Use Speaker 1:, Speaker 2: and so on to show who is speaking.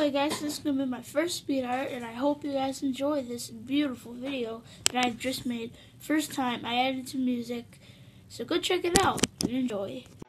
Speaker 1: Anyway guys, this is going to be my first speed art, and I hope you guys enjoy this beautiful video that I've just made. First time I added to music, so go check it out and enjoy.